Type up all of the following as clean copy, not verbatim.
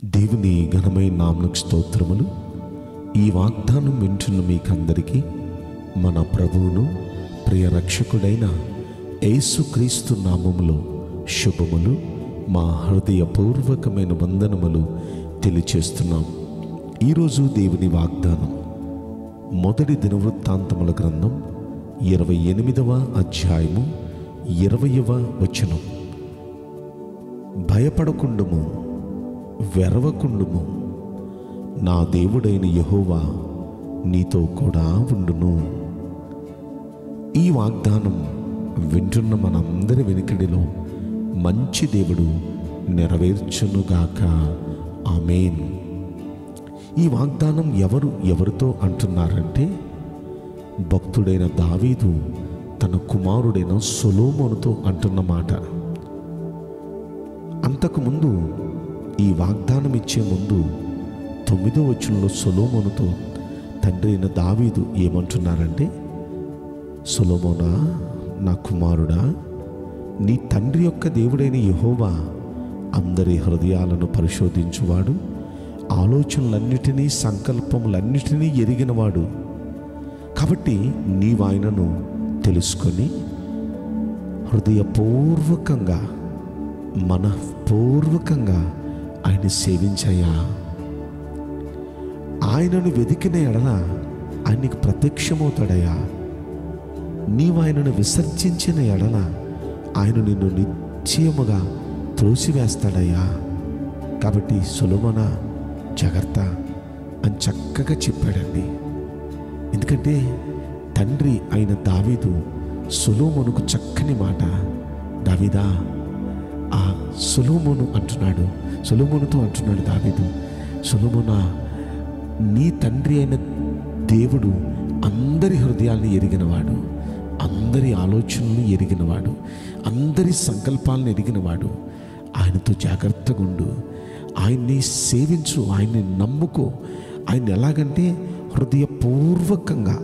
దేవుని ఘనమైన నామమునకు స్తోత్రములు. ఈ వాగ్దానం వింటున్న మీకందరికీ మన ప్రభువును ప్రియ రక్షకుడైన యేసుక్రీస్తు నామములో శుభములు, మా హృదయపూర్వకమైన వందనములు తెలియచేస్తున్నాం. ఈరోజు దేవుని వాగ్దానం మొదటి దినవృత్తాంతముల గ్రంథం 28వ అధ్యాయము 20వ వచనం. భయపడకుండుము, వెరవకుండుము, నా దేవుడైన యెహోవా నీతో కూడా ఉండును. ఈ వాగ్దానం వింటున్న మనందరి వెనుకడిలో మంచి దేవుడు నెరవేర్చునుగాక. ఆమేన్. ఈ వాగ్దానం ఎవరితో అంటున్నారంటే, భక్తుడైన దావీదు తన కుమారుడైన సొలొమోనుతో అంటున్న మాట. అంతకుముందు ఈ వాగ్దానం ఇచ్చే ముందు 9వ వచనంలో సొలొమోనుతో తండ్రి అయిన దావీదు ఏమంటున్నారంటే, సొలొమోనా, నా కుమారుడా, నీ తండ్రి యొక్క దేవుడైన యెహోవా అందరి హృదయాలను పరిశోధించువాడు, ఆలోచనలన్నిటినీ సంకల్పములన్నిటినీ ఎరిగినవాడు. కాబట్టి నీవు ఆయనను తెలుసుకొని హృదయపూర్వకంగా మనఃపూర్వకంగా ఆయన సేవించయ్యా. ఆయనను వెతికిన ఎడల ఆయనకు ప్రత్యక్షమవుతాడయ్యా. నీవు ఆయనను విసర్జించిన ఎడల ఆయన నిన్ను నిశ్చయముగా త్రోసివేస్తాడయ్యా. కాబట్టి సొలొమోనా, జాగ్రత్త అని చక్కగా చెప్పాడండి. ఎందుకంటే తండ్రి అయిన దావీదు సొలొమోనుకు చక్కని మాట, దావీదా, ఆ సొలొమోనుతో అంటున్నాడు దావీదు, సొలొమోనా, నీ తండ్రి అయిన దేవుడు అందరి హృదయాల్ని ఎరిగినవాడు, అందరి ఆలోచనలను ఎరిగినవాడు, అందరి సంకల్పాలను ఎరిగినవాడు. ఆయనతో జాగ్రత్తగా ఉండు, ఆయన్ని సేవించు, ఆయన్ని నమ్ముకో. ఆయన ఎలాగంటే హృదయపూర్వకంగా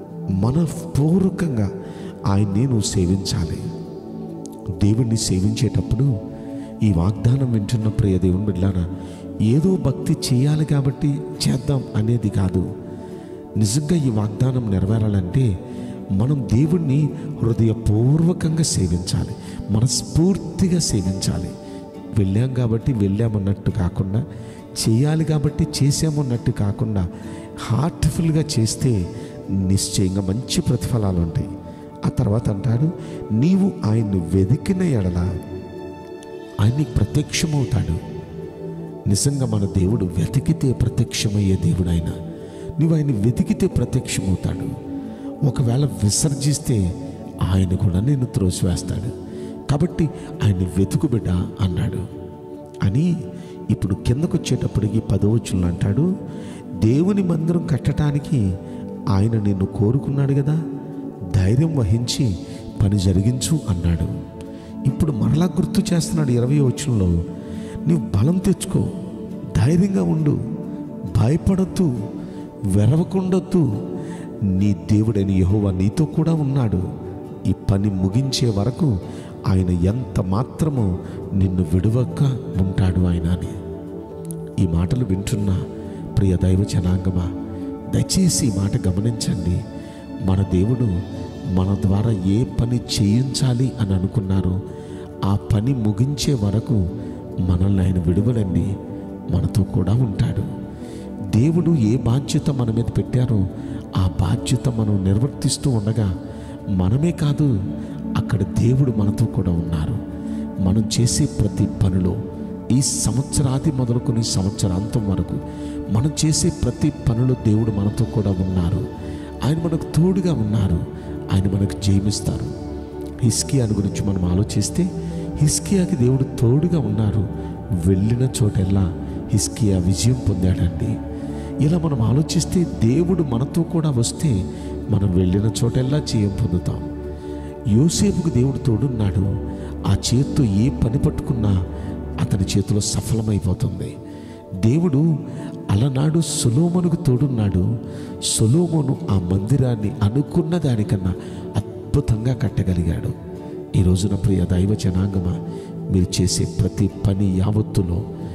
మనఃపూర్వకంగా ఆయన్ని నువ్వు సేవించాలి. దేవుణ్ణి సేవించేటప్పుడు ఈ వాగ్దానం వింటున్న ప్రియ దేవుని బిడ్డలారా, ఏదో భక్తి చేయాలి కాబట్టి చేద్దాం అనేది కాదు. నిజంగా ఈ వాగ్దానం నెరవేరాలంటే మనం దేవుణ్ణి హృదయపూర్వకంగా సేవించాలి, మనస్ఫూర్తిగా సేవించాలి. వెళ్ళాం కాబట్టి వెళ్ళామన్నట్టు కాకుండా, చేయాలి కాబట్టి చేసామన్నట్టు కాకుండా హార్ట్ఫుల్గా చేస్తే నిశ్చయంగా మంచి ప్రతిఫలాలు ఉంటాయి. ఆ తర్వాత అంటాడు, నీవు ఆయన్ని వెతికిన ఎడల ఆయన్ని ప్రత్యక్షమవుతాడు. నిజంగా మన దేవుడు వెతికితే ప్రత్యక్షమయ్యే దేవుడు ఆయన. నువ్వు ఆయన్ని వెతికితే ప్రత్యక్షమవుతాడు. ఒకవేళ విసర్జిస్తే ఆయన కూడా నిన్ను త్రోసివేస్తాడు. కాబట్టి ఆయన్ని వెతుకు బిడ్డ అన్నాడు. అని ఇప్పుడు కిందకు వచ్చేటప్పటికి 10వ వచనంలో అంటాడు, దేవుని మందిరం కట్టడానికి ఆయన నిన్ను కోరుకున్నాడు కదా, ధైర్యం వహించి పని జరిగించు అన్నాడు. ఇప్పుడు మరలా గుర్తు చేస్తున్నాడు 20వ వచనంలో, నీవు బలం తెచ్చుకో, ధైర్యంగా ఉండు, భయపడొద్దు, వెరవకుండొద్దు, నీ దేవుడైన యెహోవా నీతో కూడా ఉన్నాడు. ఈ పని ముగించే వరకు ఆయన ఎంత మాత్రమో నిన్ను విడువక ఉంటాడు ఆయన అని. ఈ మాటలు వింటున్న ప్రియ దైవ జనాంగమా, దయచేసి ఈ మాట గమనించండి. మన దేవుడు మన ద్వారా ఏ పని చేయించాలి అని అనుకున్నారో ఆ పని ముగించే వరకు మనల్ని ఆయన విడువడండి, మనతో కూడా ఉంటాడు. దేవుడు ఏ బాధ్యత మన మీద పెట్టారో ఆ బాధ్యత మనం నిర్వర్తిస్తూ ఉండగా మనమే కాదు, అక్కడ దేవుడు మనతో కూడా ఉన్నారు. మనం చేసే ప్రతి పనిలో ఈ సంవత్సరాది మొదలుకొని సంవత్సరాంతం వరకు మనం చేసే ప్రతి పనిలో దేవుడు మనతో కూడా ఉన్నారు. ఆయన మనకు తోడుగా ఉన్నారు. ఆయన మనకు జయమిస్తారు. హిజ్కియాను గురించి మనం ఆలోచిస్తే హిజ్కియాకి దేవుడు తోడుగా ఉన్నారు. వెళ్ళిన చోటెల్లా హిజ్కియా విజయం పొందాడండి. ఇలా మనం ఆలోచిస్తే దేవుడు మనతో కూడా వస్తే మనం వెళ్ళిన చోటెల్లా జయం పొందుతాం. యోసేపుకు దేవుడు తోడున్నాడు. ఆ చేత్తో ఏ పని పట్టుకున్నా అతని చేతిలో సఫలమైపోతుంది. దేవుడు అలనాడు సొలొమోనుకు తోడున్నాడు. సొలొమోను ఆ మందిరాన్ని అనుకున్న దానికన్నా అద్భుతంగా కట్టగలిగాడు. ఈ రోజున ప్రియ దైవ జనాంగమా, మీరు చేసే ప్రతి పని యావత్తులో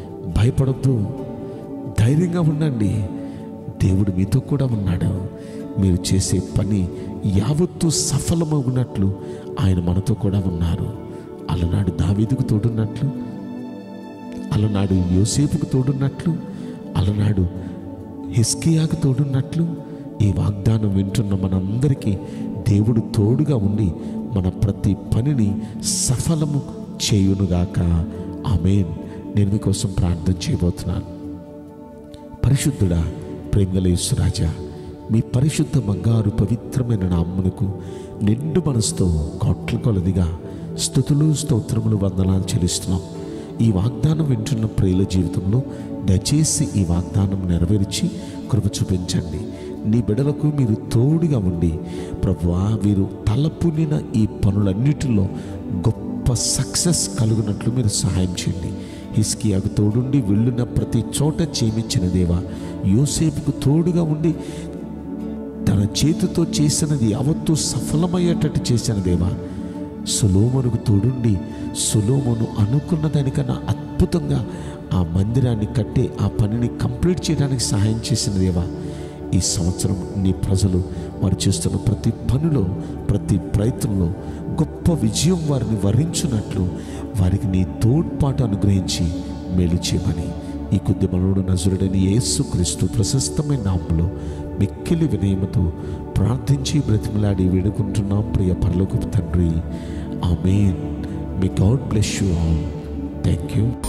భయపడద్దు, ధైర్యంగా ఉండండి. దేవుడు మీతో కూడా ఉన్నాడు. మీరు చేసే పని యావత్తు సఫలమవునట్లు ఆయన మనతో కూడా ఉన్నారు. అలనాడు దావీదుకు తోడున్నట్లు, అలనాడు యోసేపుకు తోడున్నట్లు, అలనాడు హిజ్కియాకు తోడున్నట్లు ఈ వాగ్దానం వింటున్న మనందరికీ దేవుడు తోడుగా ఉండి మన ప్రతి పనిని సఫలము చేయునుగాక. ఆమేన్. నేను మీకోసం ప్రార్థన చేయబోతున్నాను. పరిశుద్ధుడా, ప్రేమగల యేసు రాజా, మీ పరిశుద్ధ బంగారు పవిత్రమైన నామమునకు నిండు మనసుతో కోట్ల కొలదిగా స్తుతులు, స్తోత్రములు, వందనాలు చెల్లిస్తున్నాం. ఈ వాగ్దానం వింటున్న ప్రియుల జీవితంలో దయచేసి ఈ వాగ్దానం నెరవేర్చి కృప చూపించండి. నీ బిడ్డలకు మీరు తోడుగా ఉండి ప్రభువా, వీరు తలపునిన ఈ పనులన్నిటిలో గొప్ప సక్సెస్ కలుగునట్లు మీరు సహాయం చేయండి. హిజ్కియాకు తోడుండి వెళ్ళిన ప్రతి చోట చేయించిన దేవా, యోసేపుకు తోడుగా ఉండి తన చేతితో చేసినది యావత్తూ సఫలమయ్యేటట్టు చేసిన దేవా, సొలొమోనుకు తోడుండి సొలొమోను అనుకున్న దానికన్నా అద్భుతంగా ఆ మందిరాన్ని కట్టి ఆ పనిని కంప్లీట్ చేయడానికి సహాయం చేసిన దేవా, ఈ సంవత్సరం నీ ప్రజలు వారు చేస్తున్న ప్రతి పనిలో, ప్రతి ప్రయత్నంలో గొప్ప విజయం వారిని వరించున్నట్లు వారికి నీ తోడ్పాటు అనుగ్రహించి మేలు చేయమని ఈ కొద్ది మనోడు నజరుడైన యేసుక్రీస్తు ప్రశస్తమైన నామములో మిక్కిలి వినయముతో ప్రార్థించి బ్రతిమలాడి వేడుకుంటున్నాం ప్రియ పరలోకపు తండ్రి. ఆమేన్. May God bless you all. Thank you.